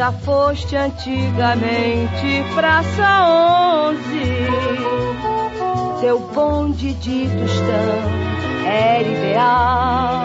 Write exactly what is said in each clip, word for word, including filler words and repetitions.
Já foste antigamente Praça Onze, teu bonde de tostão era ideal.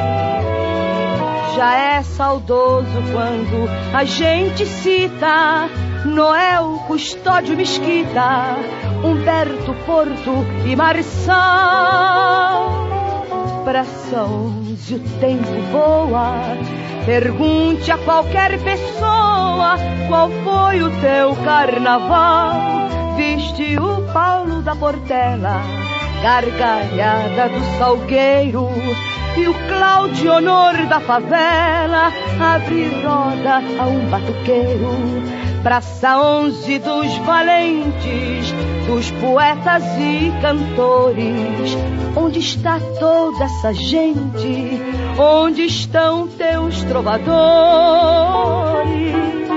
Já é saudoso quando a gente cita Noel, Custódio, Mesquita, Humberto, Porto e Marçal. Praça Onze, o tempo voa. Pergunte a qualquer pessoa qual foi o teu carnaval. Viste o Paulo da Portela, gargalhada do Salgueiro, e o Cláudio Honor da favela abre roda a um batuqueiro. Praça Onze dos valentes, dos poetas e cantores. Onde está toda essa gente? Onde estão teus trovadores?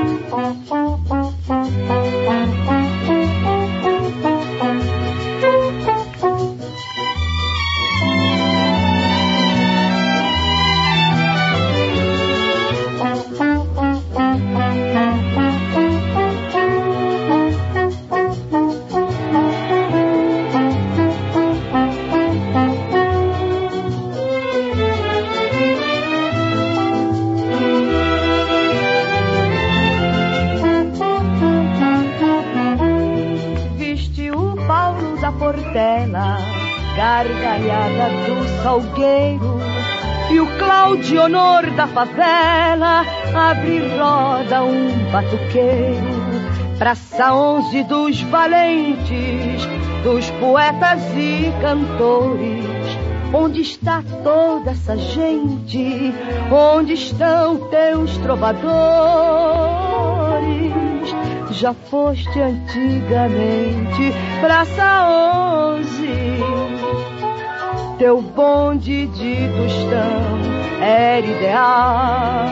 Gargalhada do Salgueiro, e o Cláudio Honor da favela abre roda um batuqueiro. Praça Onze dos valentes, dos poetas e cantores. Onde está toda essa gente? Onde estão teus trovadores? Já foste antigamente Praça Onze, teu bonde de tostão era ideal.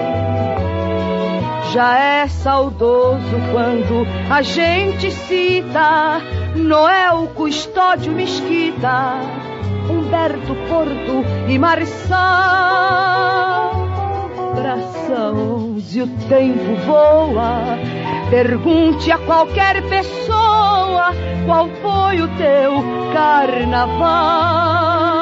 Já é saudoso quando a gente cita Noel, Custódio, Mesquita, Humberto, Porto e Marçal. Praça Onze, o tempo voa. Pergunte a qualquer pessoa qual foi o teu carnaval.